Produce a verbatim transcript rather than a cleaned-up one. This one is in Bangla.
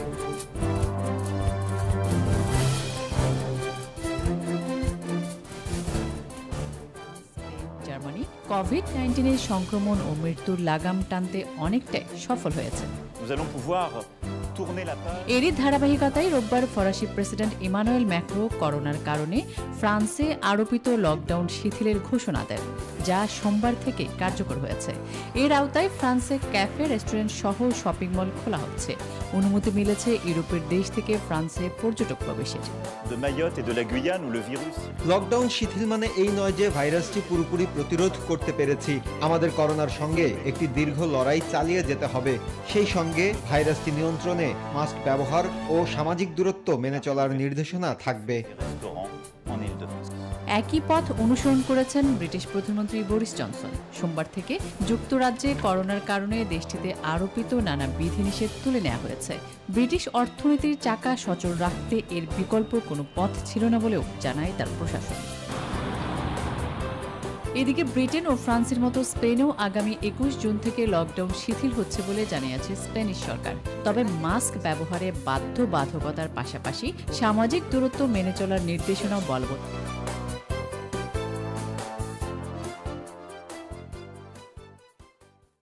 জার্মানি কোভিড নাইন্টিনের সংক্রমণ ও মৃত্যুর লাগাম টানতে অনেকটাই সফল হয়েছে। এরই ধারাবাহিকতায় রোববার ফরাসি প্রেসিডেন্ট ইমানুয়েল ম্যাক্রো করোনার কারণে ফ্রান্সে আরোপিত লকডাউন শিথিলের ঘোষণা দেন, যা সোমবার থেকে কার্যকর হয়েছে। এর আওতায় ফ্রান্সে ক্যাফে, রেস্টুরেন্ট সহ শপিং মল খোলা হচ্ছে। অনুমতি মিলেছে ইউরোপের দেশ থেকে ফ্রান্সে পর্যটক প্রবেশের। লকডাউন শিথিল মানে এই নয় যে ভাইরাসটি পুরোপুরি প্রতিরোধ করতে পেরেছি। আমাদের করোনার সঙ্গে একটি দীর্ঘ লড়াই চালিয়ে যেতে হবে। সেই সঙ্গে ভাইরাসটি নিয়ন্ত্রণে মাস্ক ব্যবহার ও সামাজিক দূরত্ব মেনে চলার নির্দেশনা থাকবে। একই পথ অনুসরণ করেছেন ব্রিটিশ প্রধানমন্ত্রী বরিস জনসন। সোমবার থেকে যুক্তরাজ্যে করোনার কারণে দেশটিতে আরোপিত নানা বিধিনিষেধ তুলে নেওয়া হয়েছে। ব্রিটিশ অর্থনীতির চাকা সচল রাখতে এর বিকল্প কোনো পথ ছিল না বলেও জানায় তার প্রশাসন। এদিকে ব্রিটেন ও ফ্রান্সের মতো স্পেনেও আগামী একুশ জুন থেকে লকডাউন শিথিল হচ্ছে বলে জানিয়েছে স্প্যানিশ সরকার। তবে মাস্ক ব্যবহারে বাধ্যবাধকতার পাশাপাশি সামাজিক দূরত্ব মেনে চলার নির্দেশনাও বলবৎ।